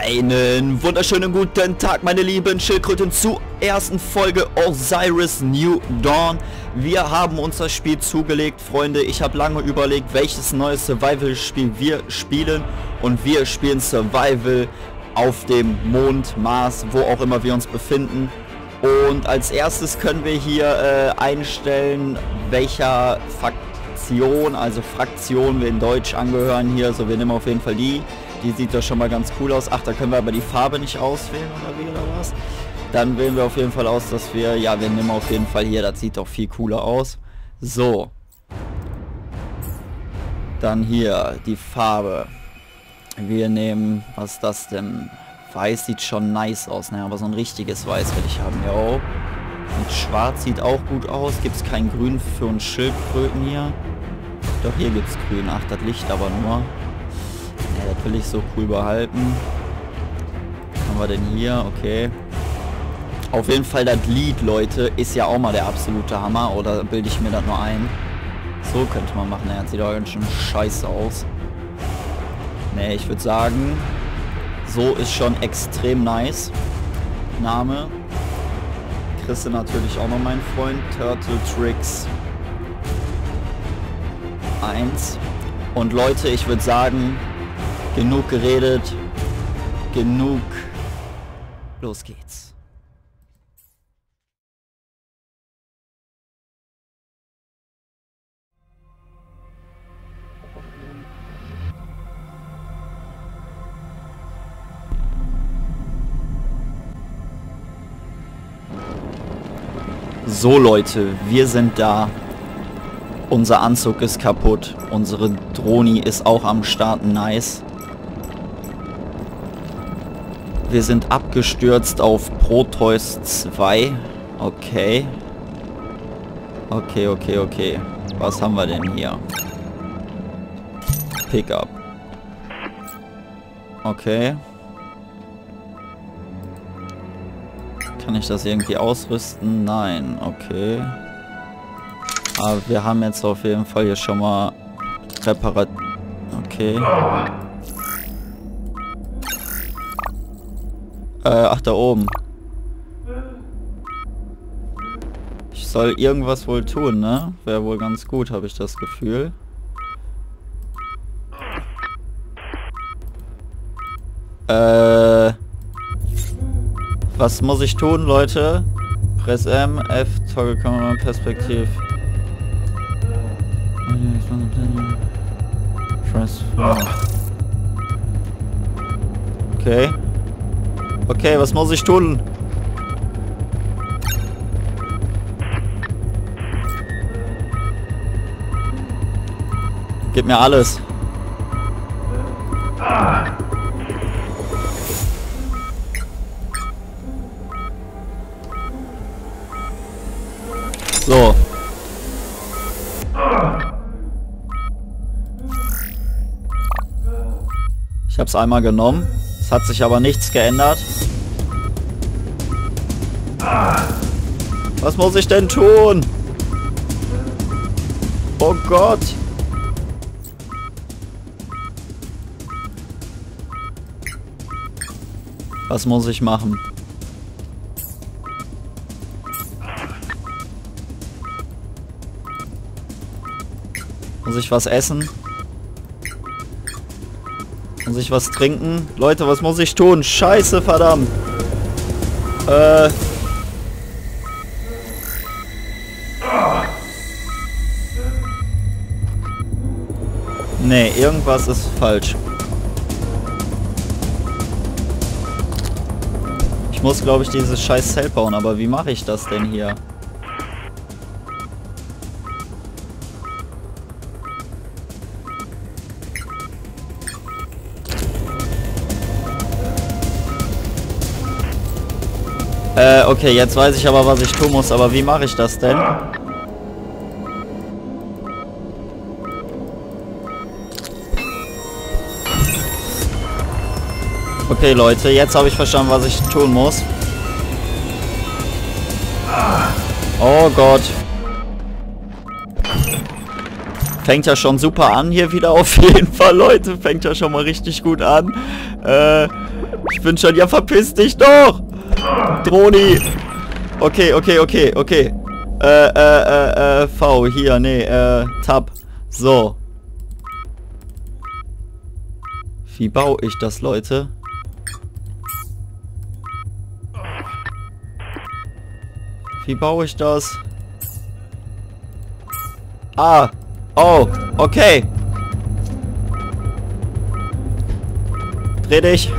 Einen wunderschönen guten Tag, meine lieben Schildkröten, zur ersten Folge Osiris New Dawn. Wir haben uns das Spiel zugelegt, Freunde. Ich habe lange überlegt, welches neues Survival-Spiel wir spielen. Und wir spielen Survival auf dem Mond, Mars, wo auch immer wir uns befinden. Und als erstes können wir hier einstellen, welcher Fraktion, also Fraktion wir in Deutsch angehören hier. So, wir nehmen auf jeden Fall die. Die sieht doch schon mal ganz cool aus. Ach, da können wir aber die Farbe nicht auswählen oder wie oder was? Dann wählen wir auf jeden Fall aus, dass wir... Ja, wir nehmen auf jeden Fall hier. Das sieht doch viel cooler aus. So. Dann hier die Farbe. Wir nehmen... Was ist das denn? Weiß sieht schon nice aus. Naja, aber so ein richtiges Weiß will ich haben. Jo. Und Schwarz sieht auch gut aus. Gibt es kein Grün für uns Schildkröten hier? Doch, hier gibt es Grün. Ach, das Licht aber nur. Ja, das will ich so cool behalten. Was haben wir denn hier? Okay. Auf jeden Fall das Lied, Leute, ist ja auch mal der absolute Hammer. Oder bilde ich mir das nur ein? So könnte man machen. Naja, sieht auch ganz schön scheiße aus. Nee, ich würde sagen, so ist schon extrem nice. Name. Kriegst du natürlich auch noch, mein Freund. Turtle Tricks 1. Und Leute, ich würde sagen... Genug geredet, genug, los geht's. So Leute, wir sind da. Unser Anzug ist kaputt, unsere Droni ist auch am Start, nice. Wir sind abgestürzt auf Proteus 2. Okay. Okay. Was haben wir denn hier? Pickup. Okay. Kann ich das irgendwie ausrüsten? Nein. Okay. Aber wir haben jetzt auf jeden Fall hier schon mal Reparat... Okay. Ach, da oben. Ich soll irgendwas wohl tun, ne? Wäre wohl ganz gut, habe ich das Gefühl. Was muss ich tun, Leute? Press M, F, Toggle Kamera, Perspektiv. Okay. Okay, was muss ich tun? Gib mir alles. So. Ich habe es einmal genommen. Es hat sich aber nichts geändert. Was muss ich denn tun? Oh Gott. Was muss ich machen? Muss ich was essen? Muss ich was trinken? Leute, was muss ich tun? Scheiße, verdammt. Nee, irgendwas ist falsch. Ich muss, glaube ich, dieses scheiß Zelt bauen, aber wie mache ich das denn hier? Okay, jetzt weiß ich aber, was ich tun muss, aber wie mache ich das denn? Okay, Leute, jetzt habe ich verstanden, was ich tun muss. Oh Gott. Fängt ja schon super an hier wieder auf jeden Fall, Leute. Fängt ja schon mal richtig gut an. Ich bin schon... Ja, verpiss dich doch! Droni! Okay. V, hier, nee, Tab. So. Wie baue ich das, Leute? Wie baue ich das? Ah. Oh. Okay. Dreh dich.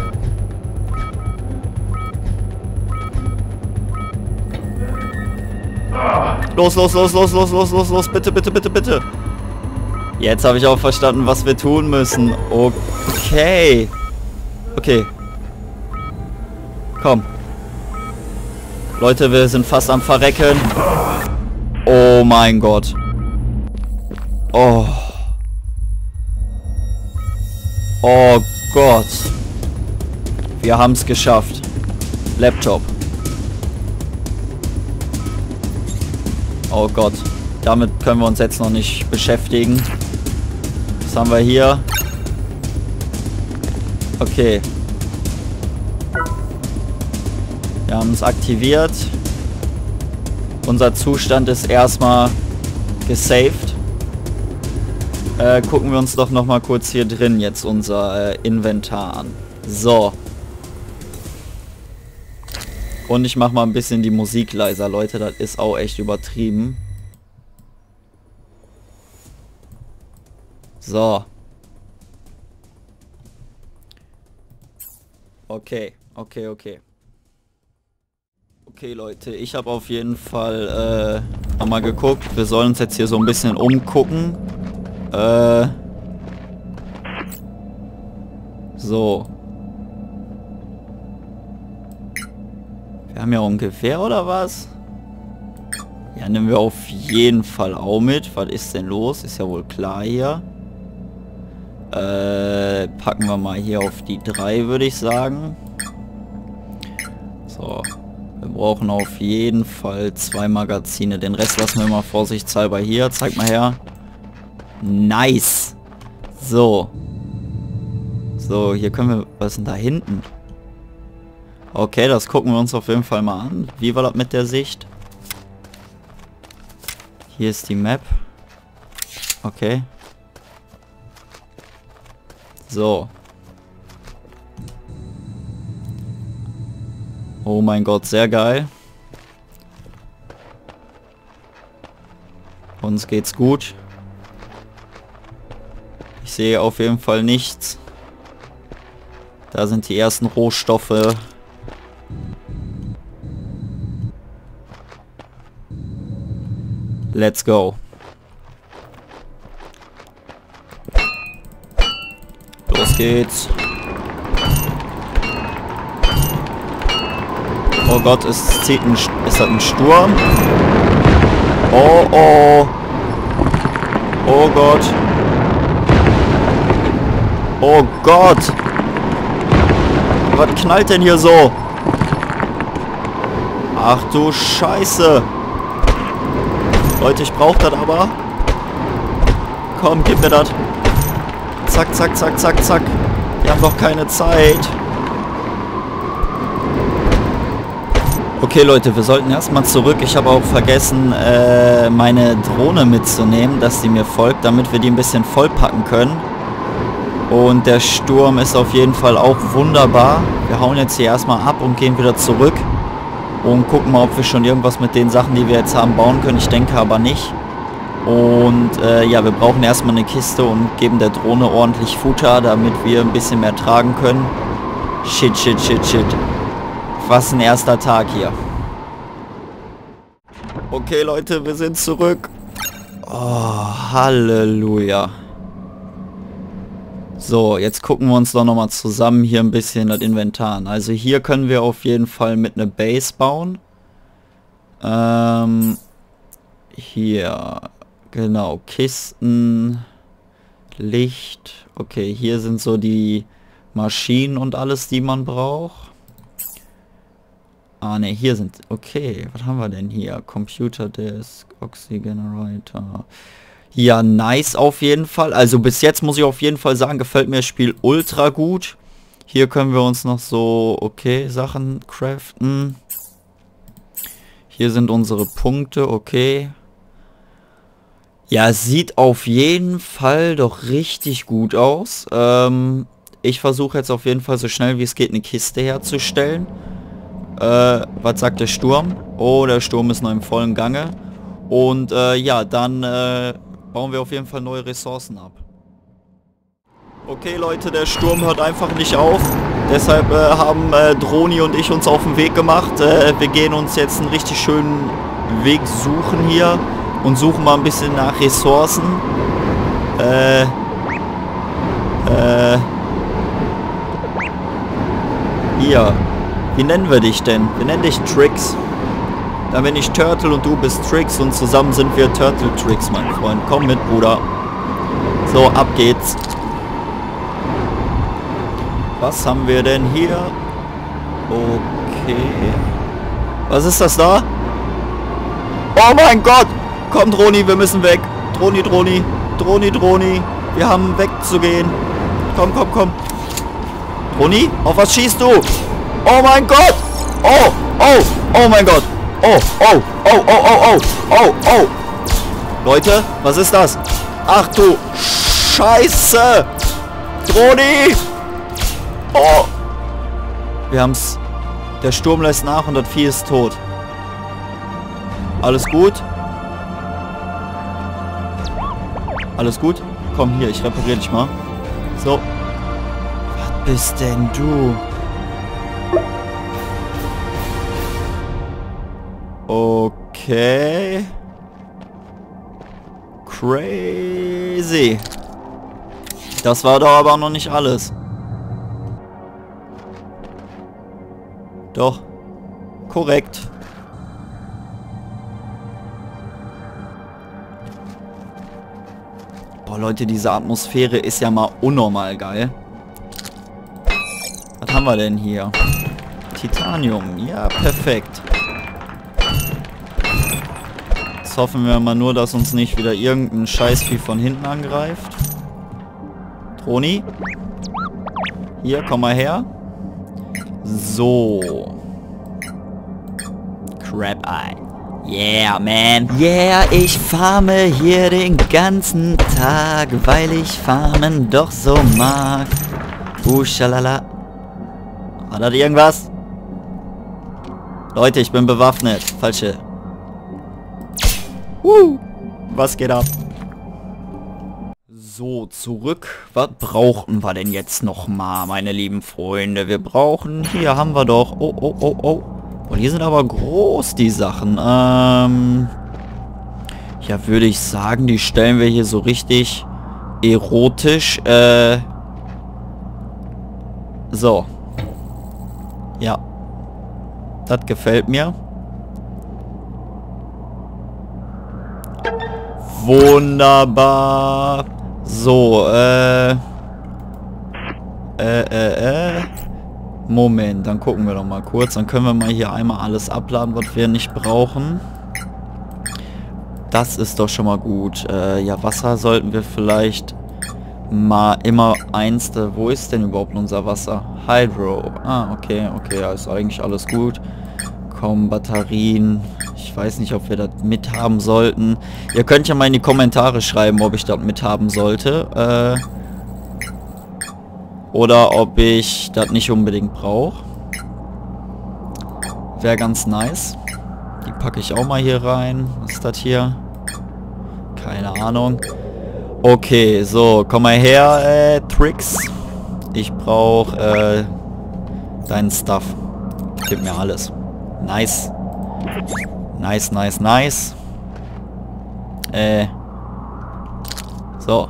Los. Bitte. Jetzt habe ich auch verstanden, was wir tun müssen. Okay. Okay. Komm. Leute, wir sind fast am Verrecken. Oh mein Gott. Oh. Oh Gott. Wir haben es geschafft. Laptop. Oh Gott. Damit können wir uns jetzt noch nicht beschäftigen. Was haben wir hier? Okay. Wir haben es aktiviert. Unser Zustand ist erstmal gesaved. Gucken wir uns doch noch mal kurz hier drin jetzt unser Inventar an. So. Und ich mache mal ein bisschen die Musik leiser, Leute. Das ist auch echt übertrieben. So. Okay. Okay, Leute, ich habe auf jeden Fall nochmal geguckt. Wir sollen uns jetzt hier so ein bisschen umgucken. So. Wir haben ja auch ein Gewehr oder was? Ja, nehmen wir auf jeden Fall auch mit. Was ist denn los? Ist ja wohl klar hier. Packen wir mal hier auf die 3, würde ich sagen. So. Wir brauchen auf jeden Fall 2 Magazine. Den Rest lassen wir mal vorsichtshalber hier. Zeig mal her. Nice. So. So, hier können wir... Was ist denn da hinten? Okay, das gucken wir uns auf jeden Fall mal an. Wie war das mit der Sicht? Hier ist die Map. Okay. So. Oh mein Gott, sehr geil. Uns geht's gut. Ich sehe auf jeden Fall nichts. Da sind die ersten Rohstoffe. Let's go. Los geht's. Oh Gott, ist das ein Sturm? Oh oh. Oh Gott. Oh Gott. Was knallt denn hier so? Ach du Scheiße. Leute, ich brauche das aber. Komm, gib mir das. Zack. Wir haben doch keine Zeit. Okay, Leute, wir sollten erstmal zurück. Ich habe auch vergessen, meine Drohne mitzunehmen, dass sie mir folgt, damit wir die ein bisschen vollpacken können. Und der Sturm ist auf jeden Fall auch wunderbar. Wir hauen jetzt hier erstmal ab und gehen wieder zurück. Und gucken mal, ob wir schon irgendwas mit den Sachen, die wir jetzt haben, bauen können. Ich denke aber nicht. Und ja, wir brauchen erstmal eine Kiste und geben der Drohne ordentlich Futter, damit wir ein bisschen mehr tragen können. Shit. Was ein erster Tag hier. Okay, Leute, wir sind zurück. Oh, Halleluja. So, jetzt gucken wir uns doch nochmal zusammen hier ein bisschen das Inventar an. Also hier können wir auf jeden Fall mit einer Base bauen. Hier, genau, Kisten, Licht. Okay, hier sind so die Maschinen und alles, die man braucht. Ah ne, hier sind... Okay, was haben wir denn hier? Computer Disk, Oxygenerator. Ja, nice auf jeden Fall. Also bis jetzt muss ich auf jeden Fall sagen, gefällt mir das Spiel ultra gut. Hier können wir uns noch so, okay, Sachen craften. Hier sind unsere Punkte, okay. Ja, es sieht auf jeden Fall doch richtig gut aus. Ich versuche jetzt auf jeden Fall so schnell wie es geht eine Kiste herzustellen. Was sagt der Sturm? Oh, der Sturm ist noch im vollen Gange. Und ja, dann bauen wir auf jeden Fall neue Ressourcen ab. Okay Leute, der Sturm hört einfach nicht auf. Deshalb haben Droni und ich uns auf den Weg gemacht. Wir gehen uns jetzt einen richtig schönen Weg suchen hier. Und suchen mal ein bisschen nach Ressourcen. Hier. Wie nennen wir dich denn? Wir nennen dich Trix. Dann bin ich Turtle und du bist Trix und zusammen sind wir Turtle Trix, mein Freund. Komm mit, Bruder. So, ab geht's. Was haben wir denn hier? Okay. Was ist das da? Oh mein Gott! Komm, Droni, wir müssen weg. Droni, Droni. Droni, Droni. Wir haben wegzugehen. Komm, komm, komm. Droni, auf was schießt du? Oh mein Gott! Oh, oh, oh mein Gott! Oh, oh, oh, oh, oh, oh, oh, oh! Leute, was ist das? Ach du Scheiße! Droni! Oh! Wir haben's. Der Sturm lässt nach und das Vieh ist tot. Alles gut? Alles gut? Komm hier, ich repariere dich mal. So. Was bist denn du? Okay. Crazy. Das war doch aber noch nicht alles. Doch. Korrekt. Boah, Leute, diese Atmosphäre ist ja mal unnormal geil. Was haben wir denn hier? Titanium. Ja, perfekt. Jetzt hoffen wir mal nur, dass uns nicht wieder irgendein Scheißvieh von hinten angreift. Droni? Hier, komm mal her. So. Crab Eye. Yeah, man. Yeah, ich farme hier den ganzen Tag, weil ich Farmen doch so mag. Schalala. War das irgendwas? Leute, ich bin bewaffnet. Falsche. Was geht ab? So, zurück. Was brauchen wir denn jetzt nochmal, meine lieben Freunde? Wir brauchen... Hier haben wir doch... Oh, oh, oh, oh. Und hier sind aber groß, die Sachen. Ja, würde ich sagen, die stellen wir hier so richtig erotisch. So. Ja. Das gefällt mir. Wunderbar. So, Moment, dann gucken wir doch mal kurz. Dann können wir mal hier einmal alles abladen, was wir nicht brauchen. Das ist doch schon mal gut. Ja, Wasser sollten wir vielleicht mal immer eins... Wo ist denn überhaupt unser Wasser? Hydro. Ah, okay, okay, ja, ist eigentlich alles gut. Komm, Batterien. Ich weiß nicht, ob wir das mithaben sollten. Ihr könnt ja mal in die Kommentare schreiben, ob ich das mithaben sollte. Oder ob ich das nicht unbedingt brauche. Wäre ganz nice. Die packe ich auch mal hier rein. Was ist das hier? Keine Ahnung. Okay, so, komm mal her, Trix. Ich brauche deinen Stuff. Gib mir alles. Nice. Nice, nice, nice. So.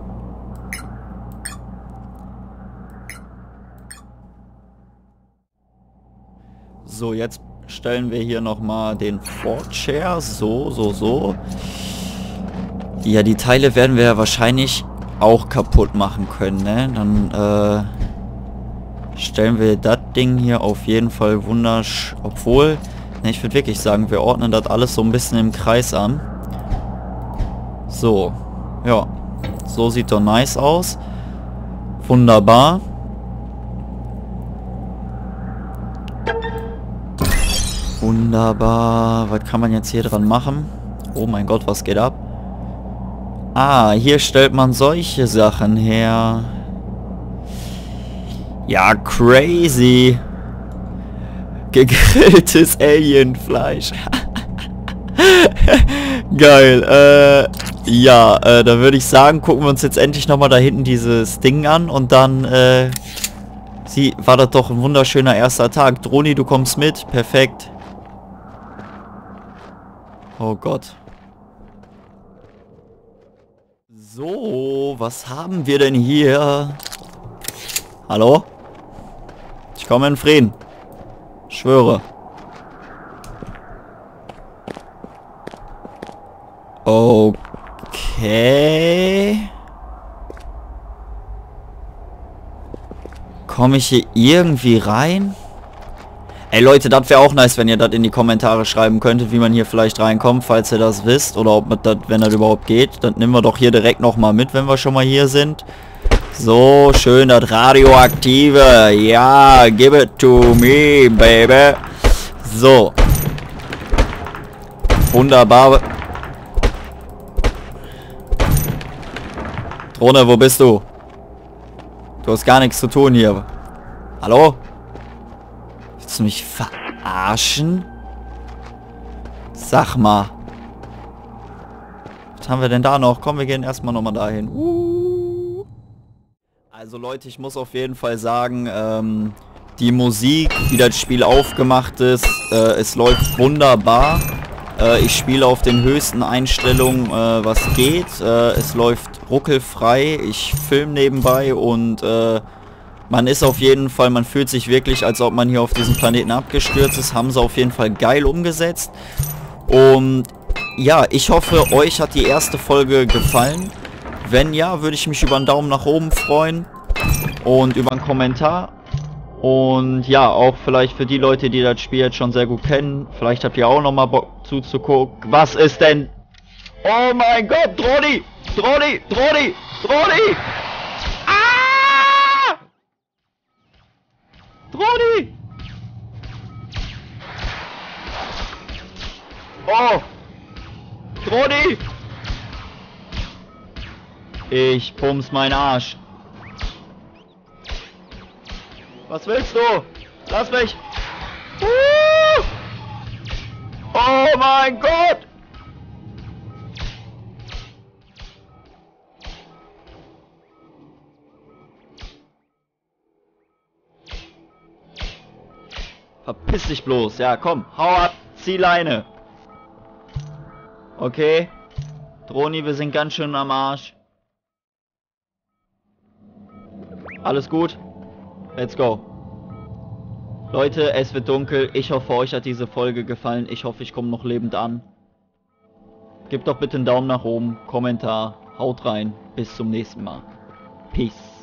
So, jetzt stellen wir hier nochmal den Fort Chair. So, so, so. Ja, die Teile werden wir ja wahrscheinlich auch kaputt machen können, ne? Dann, stellen wir das Ding hier auf jeden Fall wunderschön. Obwohl, ne, ich würde wirklich sagen, wir ordnen das alles so ein bisschen im Kreis an. So. Ja. So sieht doch nice aus. Wunderbar. Wunderbar. Was kann man jetzt hier dran machen? Oh mein Gott, was geht ab? Ah, hier stellt man solche Sachen her. Ja, crazy. Gegrilltes Alienfleisch. Geil. Ja, da würde ich sagen, gucken wir uns jetzt endlich nochmal da hinten dieses Ding an und dann, war das doch ein wunderschöner erster Tag. Droni, du kommst mit. Perfekt. Oh Gott. So, was haben wir denn hier? Hallo? Ich komme in Frieden. Schwöre. Okay. Komme ich hier irgendwie rein? Ey Leute, das wäre auch nice, wenn ihr das in die Kommentare schreiben könntet, wie man hier vielleicht reinkommt, falls ihr das wisst. Oder ob das, wenn das überhaupt geht. Das nehmen wir doch hier direkt nochmal mit, wenn wir schon mal hier sind. So, schön das Radioaktive. Ja, give it to me, baby. So. Wunderbar. Drohne, wo bist du? Du hast gar nichts zu tun hier. Hallo? Willst du mich verarschen? Sag mal. Was haben wir denn da noch? Komm, wir gehen erstmal nochmal dahin. Also Leute, ich muss auf jeden Fall sagen, die Musik, wie das Spiel aufgemacht ist, es läuft wunderbar. Ich spiele auf den höchsten Einstellungen, was geht. Es läuft ruckelfrei. Ich filme nebenbei und man ist auf jeden Fall, man fühlt sich wirklich, als ob man hier auf diesem Planeten abgestürzt ist. Haben sie auf jeden Fall geil umgesetzt. Und ja, ich hoffe, euch hat die erste Folge gefallen. Wenn ja, würde ich mich über einen Daumen nach oben freuen und über einen Kommentar. Und ja, auch vielleicht für die Leute, die das Spiel jetzt schon sehr gut kennen, vielleicht habt ihr auch nochmal Bock zuzugucken. Was ist denn? Oh mein Gott, Droni! Droni! Droni! Droni! Ah! Droni! Oh! Droni! Ich pumps meinen Arsch. Was willst du? Lass mich! Oh mein Gott! Verpiss dich bloß. Ja, komm. Hau ab. Zieh Leine. Okay. Droni, wir sind ganz schön am Arsch. Alles gut? Let's go. Leute, es wird dunkel. Ich hoffe, euch hat diese Folge gefallen. Ich hoffe, ich komme noch lebend an. Gebt doch bitte einen Daumen nach oben, Kommentar. Haut rein. Bis zum nächsten Mal. Peace.